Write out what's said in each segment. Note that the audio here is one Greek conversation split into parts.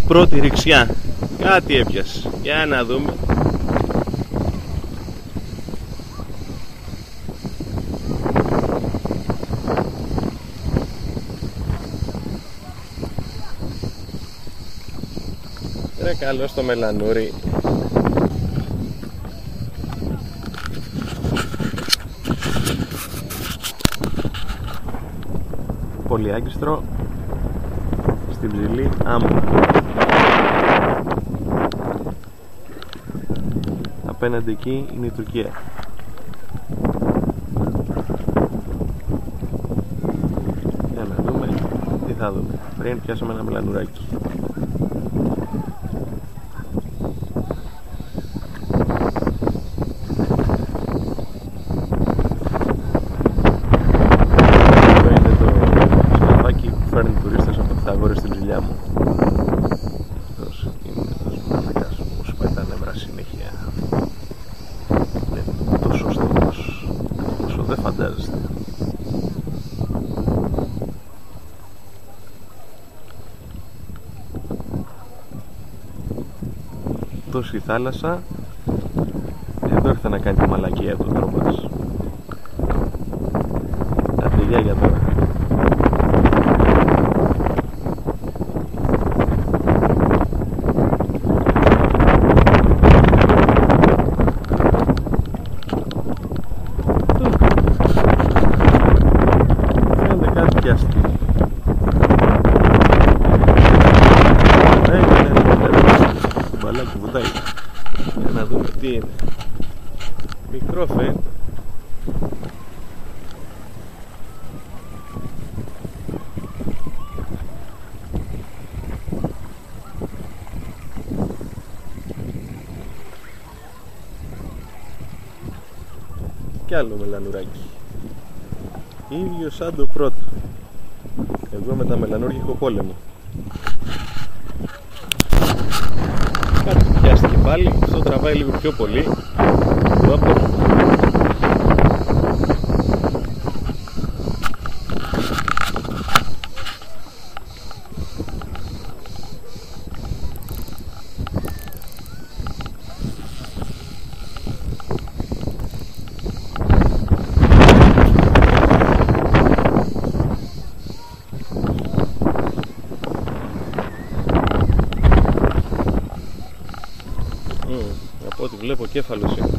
πρώτη ρηξιά. Κάτι έπιασε. Για να δούμε. Ρε καλό στο μελανούρι. Πολυάγκιστρο στην ψηλή άμμο. Απέναντι εκεί είναι η Τουρκία. Για να δούμε τι θα δούμε. Πριν πιάσουμε ένα μελανουράκι. Στην δουλειά μου. Αυτός είναι ο μαλακάς που σπάει τα νεύρα συνέχεια. Είναι τόσο στενός όσο δεν φαντάζεστε. Τόση θάλασσα, εδώ ήρθε να κάνει τη μαλακία του τρόπο της. Άντε γεια για τώρα. Μπαλάκι βουτάει. Για να δούμε τι είναι. Μικρό φαίνεται. Κι άλλο μελανουράκι. Ίδιο σαν το πρώτο. Εγώ με τα μελανούρια έχω πόλεμο. Κάτι πιάστηκε πάλι, αυτό τραβάει λίγο πιο πολύ. Από ό,τι βλέπω κέφαλος είναι.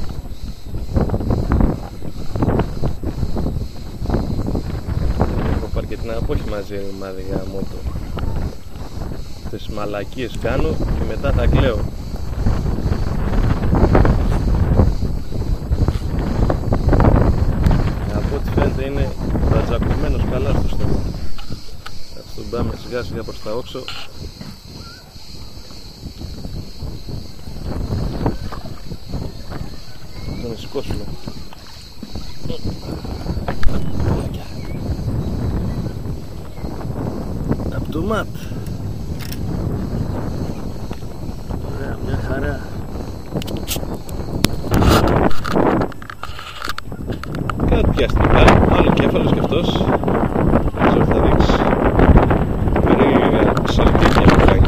Έχω πάρει και την απόχη μαζί ρημάδι γαμώτο. Τις μαλακίες κάνω και μετά τα κλαίω. Από ό,τι φαίνεται είναι ρατζακωμένος καλά στο στόμα. Θα τον πάμε σιγά σιγά προς τα όξω. Να σηκώσουμε. Από το ματ. Ωραία, μια χαρά. Κάτι πιάστηκε πάλι. Άλλο κέφαλος κι αυτός. Δεν ξέρω τι θα δείξει. Περίεργα σαλπίκια που κάνει.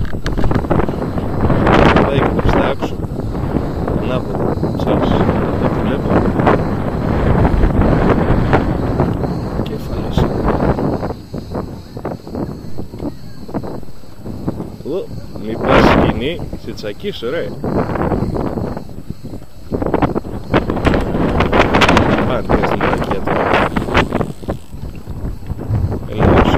Πάει και προς τα άξω. Ανάποδα. Σας, εδώ που βλέπω. Κέφαλος. Μη πας σκηνή, σε τσακίσω ρε. Άντε στην μαλακία τώρα. Έλα έξω.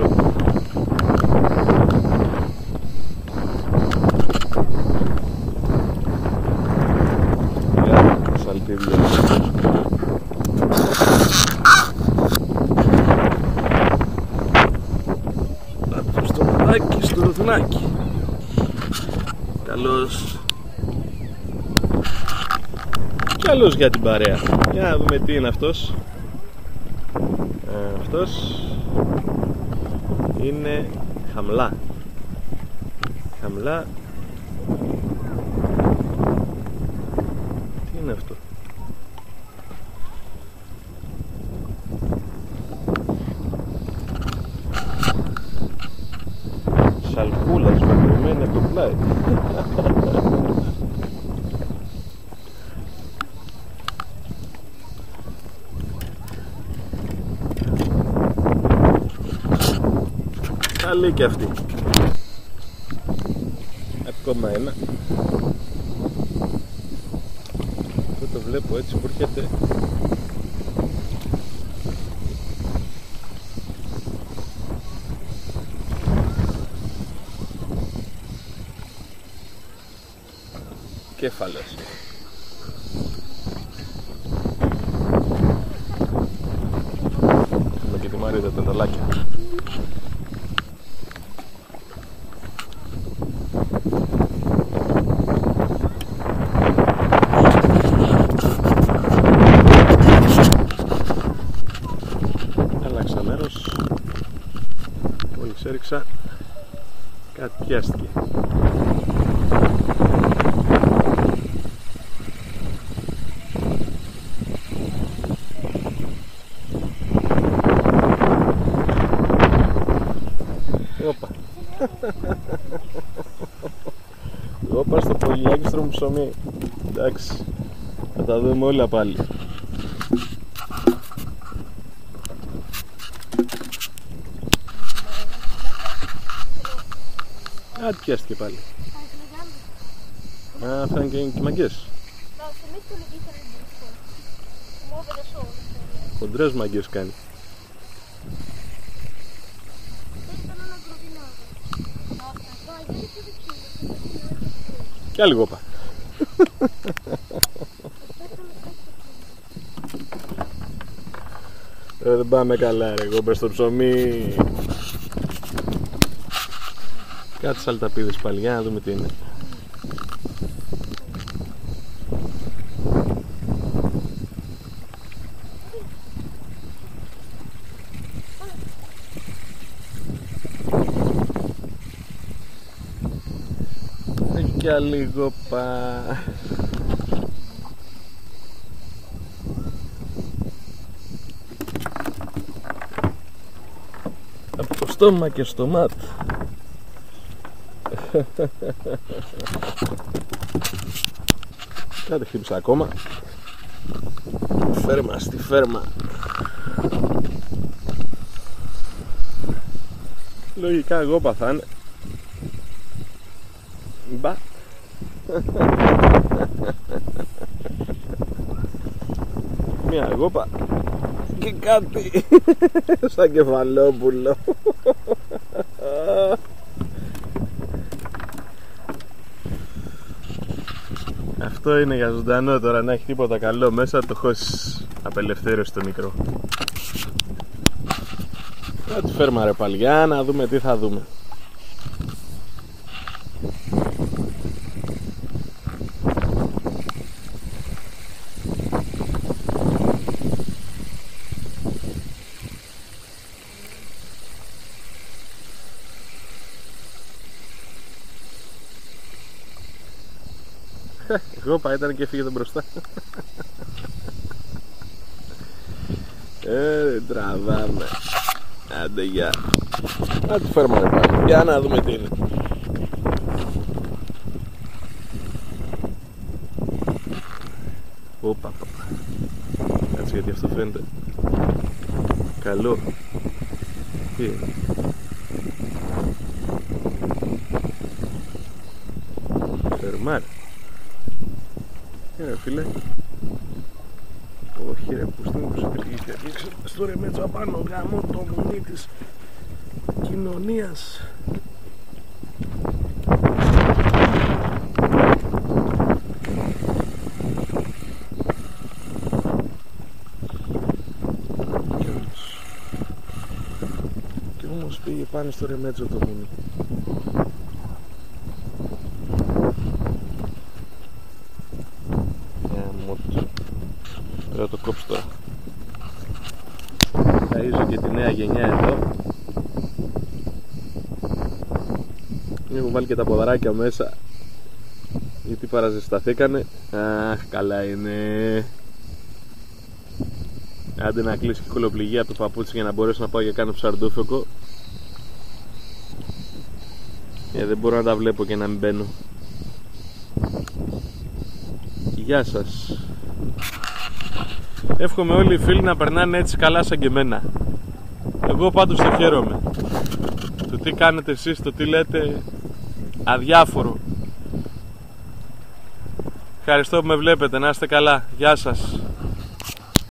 Σαλπίδια. Πάμε στο μαλάκι, στο ρουθουνάκι. Καλώς. Καλώς για την παρέα. Για να δούμε τι είναι αυτός. Αυτός είναι χαμλά. Χαμλά. Τι είναι αυτό? Σαλκούλας. Παγωμένα το πλάι. Καλή και αυτή. Ακόμα ένα. Αυτό το βλέπω έτσι που έρχεται. Κέφαλος. Με και τη Μαρίδα τα δολάκια. Άλλαξα μέρος. Μόλις έριξα κάτι πιάστηκε. Όπα στο πολυλάκιστρο μου ψωμί. Εντάξει, θα τα δούμε όλα πάλι. Κάτι πιάστηκε πάλι. Α, αυτά είναι και μαγκές. Χοντρές μαγκές κάνει. Κι άλλη γόπα. Δεν πάμε καλά ρε γόπα στο ψωμί. Κάτι σαλταπίδες πάλι, για να δούμε τι είναι. Κι άλλη γόπα. Από το στόμα και στο μάτ. Κάτι χτύπησα ακόμα. Φέρμα στη φέρμα. Λογικά γόπα θα είναι. Μπα. Μια γόπα και κάτι σαν κεφαλόπουλο. Αυτό είναι για ζωντανό τώρα, να έχει τίποτα καλό μέσα, το χώσεις απελευθέρωση το μικρό. Θα τη φέρμα ρε παλιά, να δούμε τι θα δούμε. Γόπα ήταν και έφυγε τον μπροστά. Τραβάμε. Άντε γεια. Να τη φέρουμε ρε πάλι. Για να δούμε τι είναι. Όπα. Κάτσε γιατί αυτό φαίνεται καλό. Τι είναι. Φερμάρ. Ρε φίλε. Όχι ρε, που στην προσεκτική στο ρε μέτσα πάνω γάμο το μουνί της κοινωνίας. Και όμως πήγε πάνω στο ρε μέτσα το μουνί. Πρέπει να το κόψω τώρα. Ταΐζω και τη νέα γενιά εδώ. Έχω βάλει και τα ποδαράκια μέσα γιατί παραζεσταθήκανε. Αχ, καλά είναι. Άντε να κλείσει και κολοπληγία από το παπούτσι για να μπορέσω να πάω και κάνω ψαρντούφεκο. Δεν μπορώ να τα βλέπω και να μην μπαίνω. Γεια σας. Εύχομαι όλοι οι φίλοι να περνάνε έτσι καλά σαν και εμένα. Εγώ πάντως το χαίρομαι. Το τι κάνετε εσείς, το τι λέτε, αδιάφορο. Ευχαριστώ που με βλέπετε, να είστε καλά. Γεια σας.